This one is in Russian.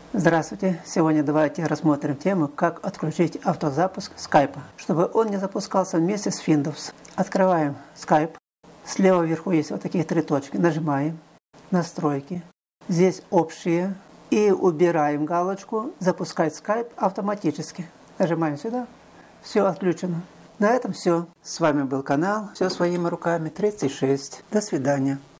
Здравствуйте! Сегодня давайте рассмотрим тему, как отключить автозапуск Skype, чтобы он не запускался вместе с Windows. Открываем Skype. Слева вверху есть вот такие три точки. Нажимаем «Настройки». Здесь «Общие». И убираем галочку «Запускать Skype автоматически». Нажимаем сюда. Все отключено. На этом все. С вами был канал «Все своими руками» 36. До свидания.